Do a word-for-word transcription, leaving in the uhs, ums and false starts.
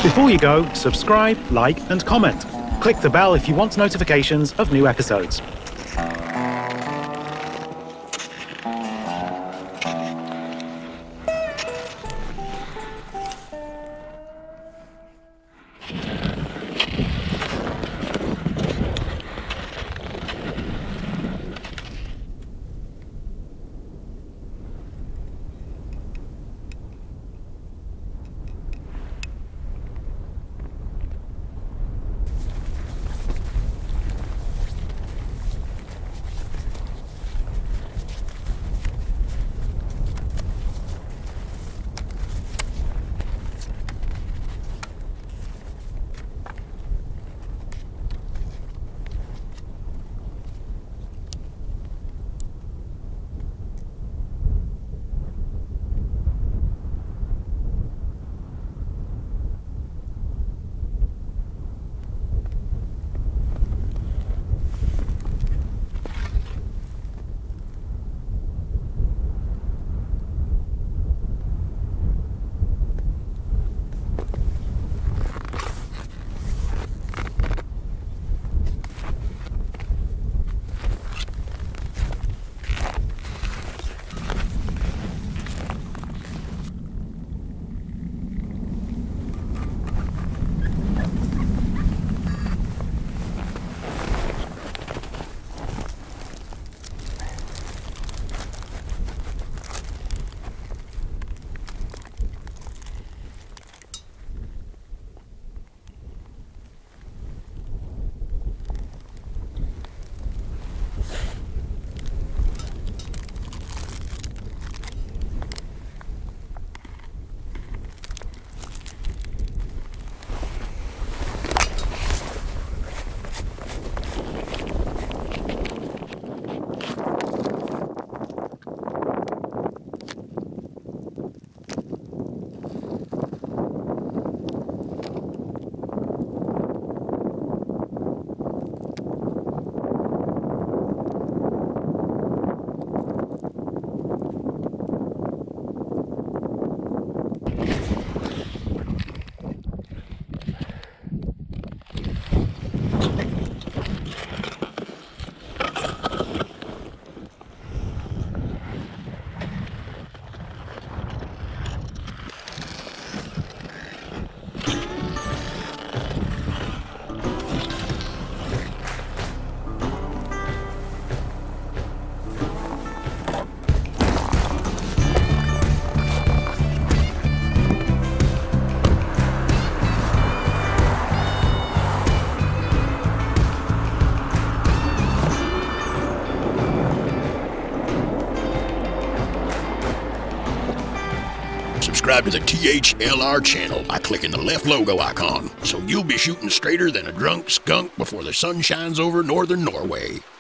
Before you go, subscribe, like, and comment. Click the bell if you want notifications of new episodes. Subscribe to the T H L R channel by clicking the left logo icon, so you'll be shooting straighter than a drunk skunk before the sun shines over northern Norway.